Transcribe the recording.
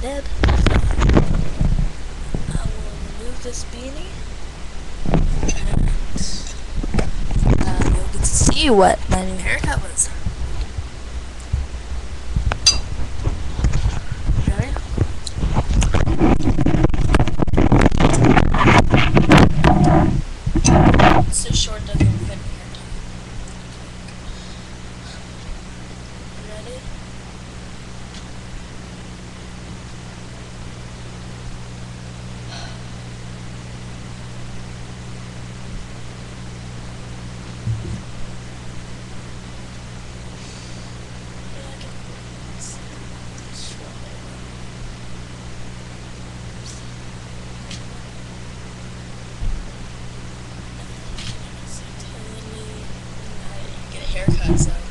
did. I will remove this beanie, and you'll get to see what my new haircut was. Ready? It's so short doesn't even fit me here. Ready? Get a haircut, so